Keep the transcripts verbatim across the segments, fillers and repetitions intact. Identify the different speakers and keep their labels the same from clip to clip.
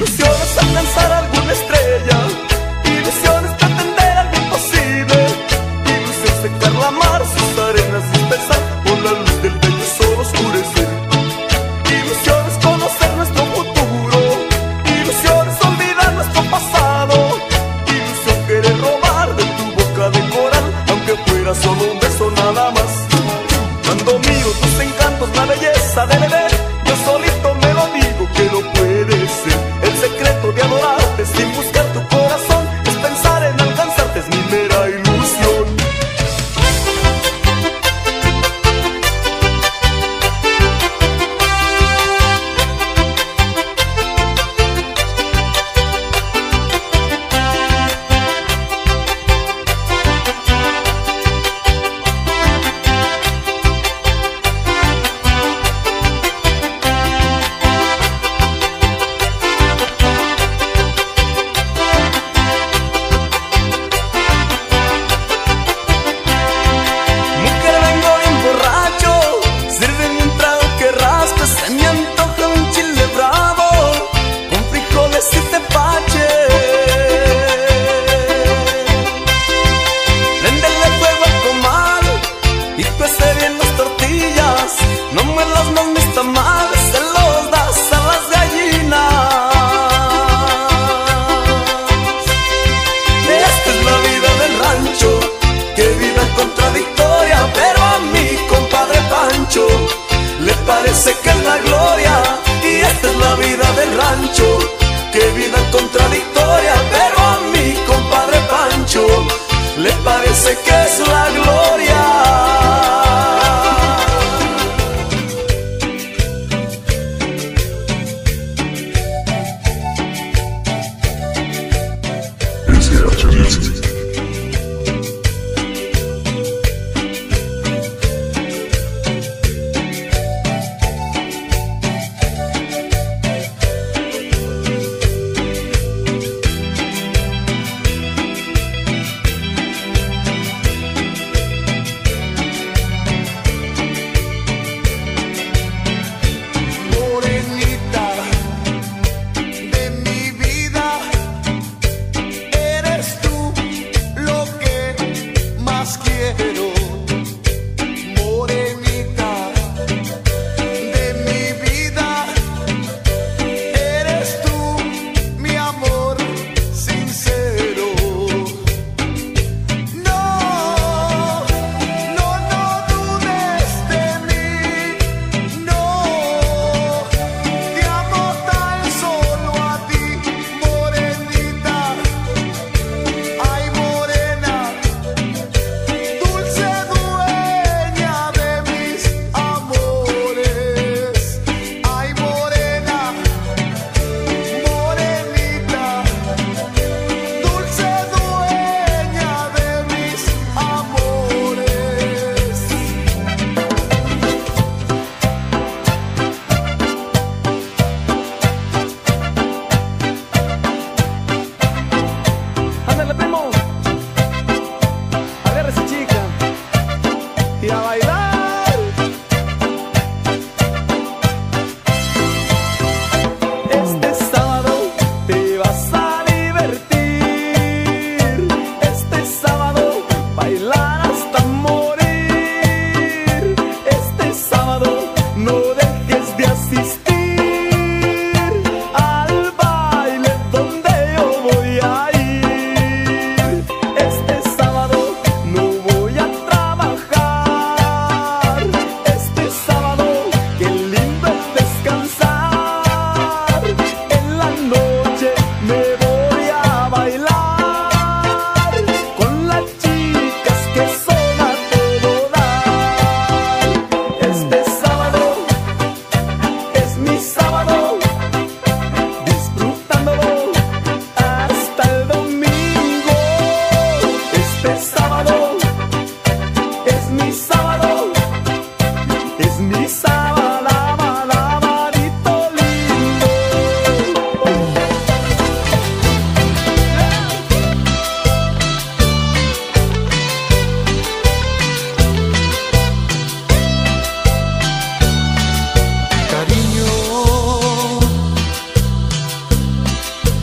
Speaker 1: Ilusiones alcanzar alguna estrella, ilusiones pretender algo imposible, ilusión secar la mar, sus arenas dispersar, por la luz del bello sol oscurecer. Ilusiones conocer nuestro futuro, ilusiones olvidar nuestro pasado, ilusión querer robar de tu boca de coral, aunque fuera solo un beso nada más. Cuando miro tus encantos, la belleza de beber, yo solito me lo digo que no puede ser. El secreto de adorarte sin buscar tu corazón es pensar en alcanzarte, es mi mera ilusión. Le parece que es la gloria, y esta es la vida del rancho. Qué vida contradictoria, pero a mi compadre Pancho le parece que es la gloria.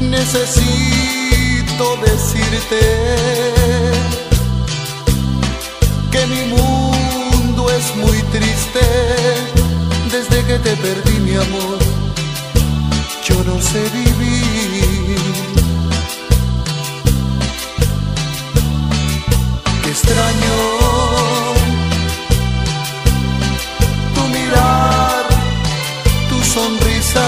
Speaker 2: Necesito decirte que mi mundo es muy triste. Desde que te perdí, mi amor, yo no sé vivir. Qué extraño tu mirar, tu sonrisa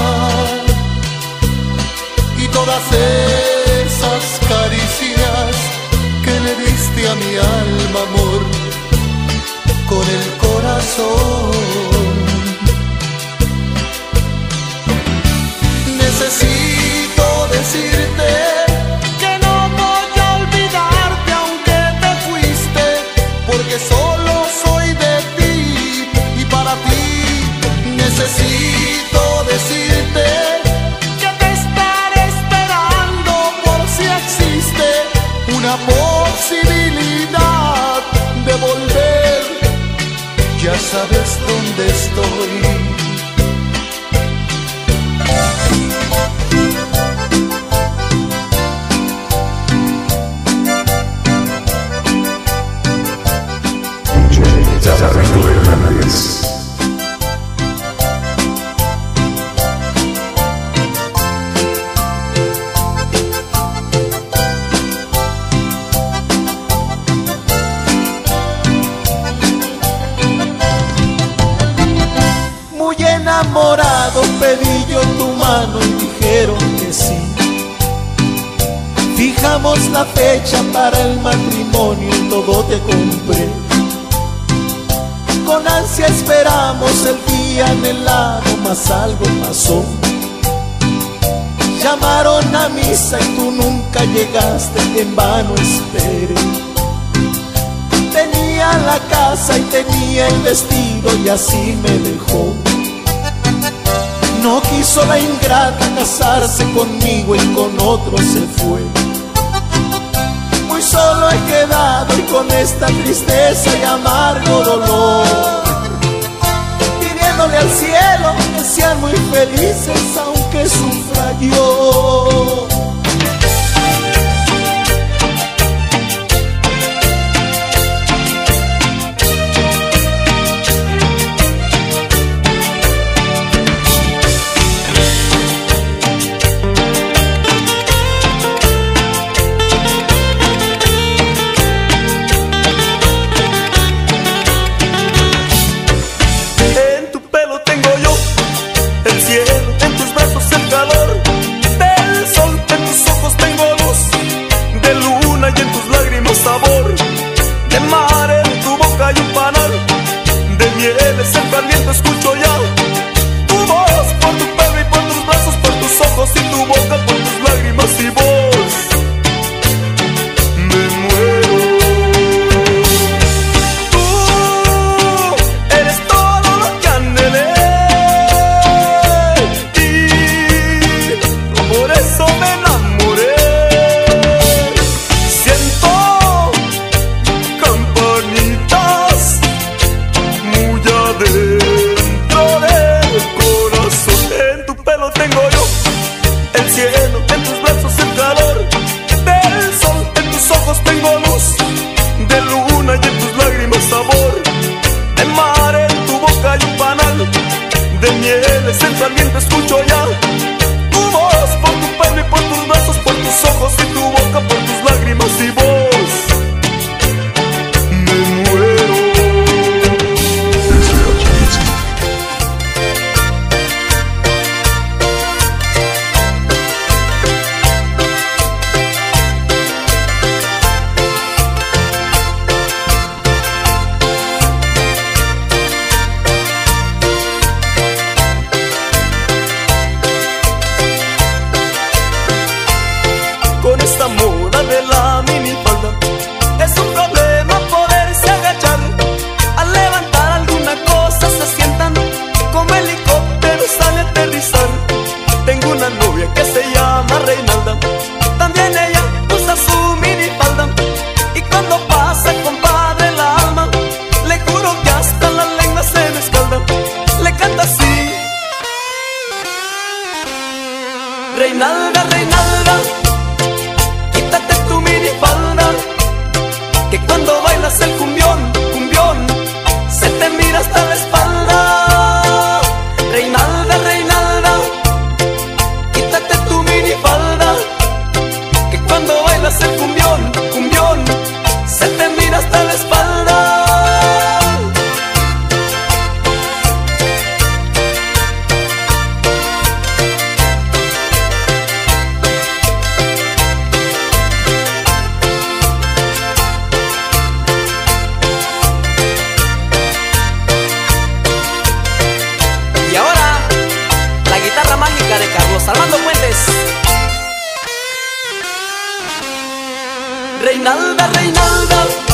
Speaker 2: y todas esas caricias que le diste a mi alma, amor, con el corazón. Necesito decirte que no voy a olvidarte aunque te fuiste, porque solo soy de ti y para ti. Necesito decirte que te estaré esperando por si existe una posibilidad de volver. Ya sabes dónde estoy.
Speaker 3: Muy enamorado pedí yo tu mano y dijeron que sí. Fijamos la fecha para el matrimonio y todo te compré. Con ansia esperamos el día anhelado, mas algo pasó. Llamaron a misa y tú nunca llegaste, en vano esperé. Tenía la casa y tenía el vestido y así me dejó. No quiso la ingrata casarse conmigo y con otro se fue. Muy solo he quedado y con esta tristeza y amargo dolor, pidiéndole al cielo que sean muy felices aunque sufra yo.
Speaker 1: Escucho ya tu voz por tu pelo y por tus brazos, por tus ojos y tu boca, por tus lágrimas y voz. Me muero. Tú eres todo lo que anhelé y por eso me enamoré. Siento campanitas muy adentro. Tengo yo el cielo, en tus brazos el calor del sol, en tus ojos tengo luz de luna y en tus lágrimas sabor de mar, en tu boca hay un panal de mieles, el aliento escucho ya tu voz por tu pelo y por tus brazos, por tus ojos y tu boca, por tus lágrimas y voz. Me muero. Con esta moda de la minifalda es un problema poderse agachar. Al levantar alguna cosa se sientan como helicópteros al aterrizar. Tengo una novia que se llama Reinalda, también ella usa su minifalda y cuando pasa compadre el alma, le juro que hasta la lengua se me escalda. Le canta así: Reinalda, Reinalda, quítate tu minifalda, que cuando bailas el cumbión, cumbión, se te mira hasta la espalda. Reinalda, Reinalda, quítate tu minifalda, que cuando bailas el cumbión, cumbión, se te mira hasta la espalda. Y ahora, la guitarra mágica de Carlos Armando Fuentes. Reinalda, Reinalda,